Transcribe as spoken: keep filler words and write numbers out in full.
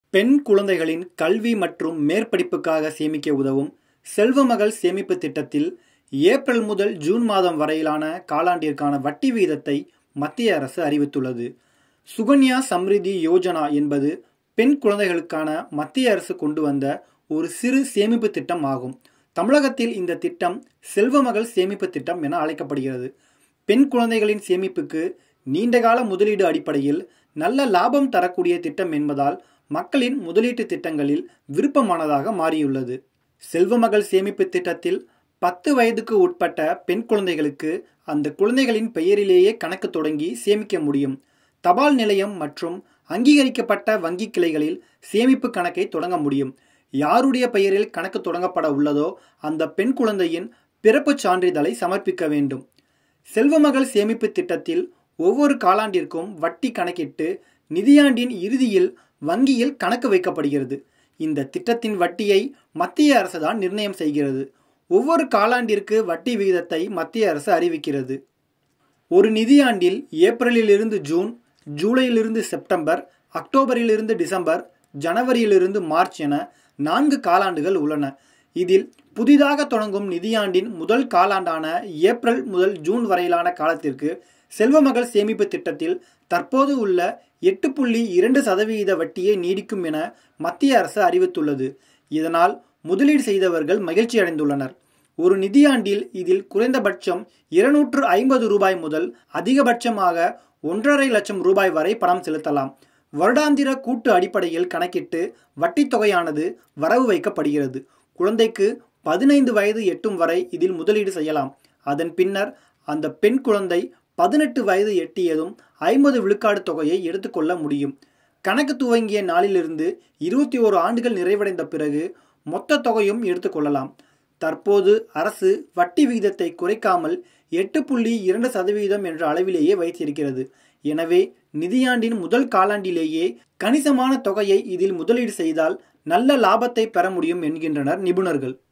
பெண் குழந்தைகளின் கல்வி மற்றும் மேற்படிப்புக்காக சேமிக்க உதவும் செல்வமகள் சேமிப்பு திட்டத்தில் ஏப்ரல் முதல் ஜூன் மாதம் வரையிலான காலாண்டிற்கான வட்டி விகிதத்தை மத்திய அரசு அறிவித்துள்ளது. சுகன்யா சம்ரிதி யோஜனா என்பது பெண் குழந்தைகளுக்கான மத்திய அரசு கொண்டு வந்த ஒரு சிறு சேமிப்பு திட்டம் ஆகும். தமிழகத்தில் இந்த திட்டம் செல்வமகள் சேமிப்பு திட்டம் என அழைக்கப்படுகிறது. பெண் குழந்தைகளின் சேமிப்புக்கு நீண்டகால முதலீடு அடிப்படையில் நல்ல லாபம் தரக்கூடிய திட்டம் என்பதால் மக்களின் முதலீட்டு திட்டங்களில் விருப்பமானதாக மாறியுள்ளது. செல்வமகள் சேமிப்பு திட்டத்தில் பத்து வயதுக்கு உட்பட்ட பெண் குழந்தைகளுக்கு அந்த குழந்தைகளின் பெயரிலேயே கணக்கு தொடங்கி சேமிக்க முடியும். தபால் நிலையம் மற்றும் அங்கீகரிக்கப்பட்ட வங்கி கிளைகளில் சேமிப்பு கணக்கை தொடங்க முடியும். யாருடைய பெயரில் கணக்கு தொடங்கப்பட உள்ளதோ அந்த பெண் குழந்தையின் பிறப்புச் சான்றிதழை சமர்ப்பிக்க வேண்டும். செல்வமகள் சேமிப்பு திட்டத்தில் ஒவ்வொரு காலாண்டிற்கும் வட்டி கணக்கிட்டு நிதியாண்டின் இறுதியில் வங்கியில் கணக்கு வைக்கப்படுகிறது. இந்த திட்டத்தின் வட்டியை மத்திய அரசு தான் நிர்ணயம் செய்கிறது. ஒவ்வொரு காலாண்டிற்கு வட்டி விகிதத்தை மத்திய அரசு அறிவிக்கிறது. ஒரு நிதியாண்டில் ஏப்ரலிலிருந்து ஜூன், ஜூலையிலிருந்து செப்டம்பர், அக்டோபரிலிருந்து டிசம்பர், ஜனவரியிலிருந்து மார்ச் என நான்கு காலாண்டுகள் உள்ளன. இதில் புதிதாக தொடங்கும் நிதியாண்டின் முதல் காலாண்டான ஏப்ரல் முதல் ஜூன் வரையிலான காலத்திற்கு செல்வமகள் சேமிப்பு திட்டத்தில் தற்போது உள்ள எட்டு புள்ளி இரண்டு சதவீத வட்டியை நீடிக்கும் என மத்திய அரசு அறிவித்துள்ளது. இதனால் முதலீடு செய்தவர்கள் மகிழ்ச்சி அடைந்துள்ளனர். ஒரு நிதியாண்டில் இதில் குறைந்தபட்சம் இருநூற்று ஐம்பது ரூபாய் முதல் அதிகபட்சமாக ஒன்றரை லட்சம் ரூபாய் வரை பணம் செலுத்தலாம். வருடாந்திர கூட்டு அடிப்படையில் கணக்கிட்டு வட்டி தொகையானது வரவு வைக்கப்படுகிறது. குழந்தைக்கு பதினைந்து வயது எட்டும் வரை இதில் முதலீடு செய்யலாம். அதன் பின்னர் அந்த பெண் குழந்தை பதினெட்டு வயது எட்டியதும் ஐம்பது விழுக்காடு தொகையை எடுத்துக்கொள்ள முடியும். கணக்கு துவங்கிய நாளிலிருந்து இருபத்தி ஓரு ஆண்டுகள் நிறைவடைந்த பிறகு மொத்த தொகையும் எடுத்துக்கொள்ளலாம். தற்போது அரசு வட்டி விகிதத்தை குறைக்காமல் எட்டு புள்ளி இரண்டு சதவீதம் என்ற அளவிலேயே வைத்திருக்கிறது. எனவே நிதியாண்டின் முதல் காலாண்டிலேயே கணிசமான தொகையை இதில் முதலீடு செய்தால் நல்ல லாபத்தை பெற முடியும் என்கின்றனர் நிபுணர்கள்.